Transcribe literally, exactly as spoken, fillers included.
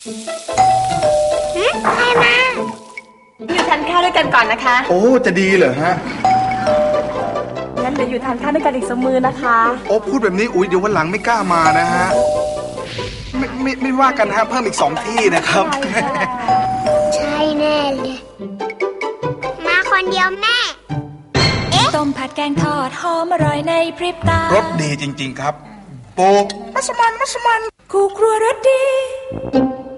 ใครมาอยู่ทานข้าวด้วยกันก่อนนะคะโอ้จะดีเหรอฮะงั้นเดี๋ยวอยู่ทานข้าวด้วยกันอีกสักมื้อนะคะโอ้พูดแบบนี้อุ้ยเดี๋ยววันหลังไม่กล้ามานะฮะไม่ไม่ไม่ว่ากันฮะเพิ่มอีกสองที่นะครับใช่แน่เลยมาคนเดียวแม่ต้มผัดแกงทอดหอมอร่อยในพริบตารสดีจริงๆครับโป๊กมัสมันมัสมันคู่ครัวรสดี